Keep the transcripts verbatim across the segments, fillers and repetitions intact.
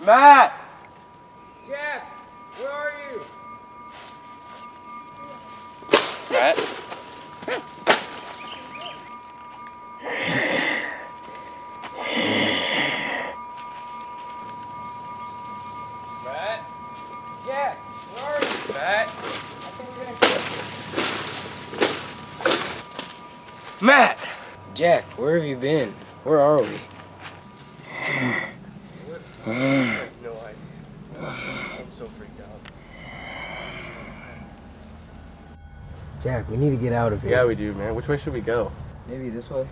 Matt! Jeff, where are you? Matt? Matt? Jeff, where are you? Matt? I think we're gonna... Matt! Jack, where have you been? Where are we? I have no idea. I'm so freaked out. Jack, we need to get out of here. Yeah, we do, man. Which way should we go? Maybe this way?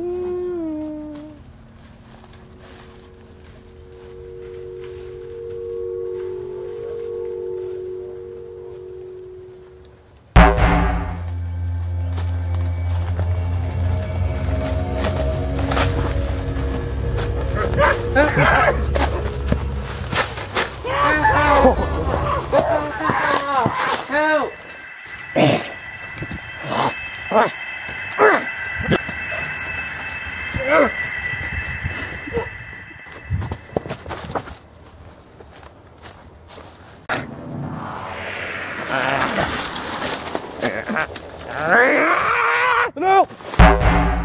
Help! No!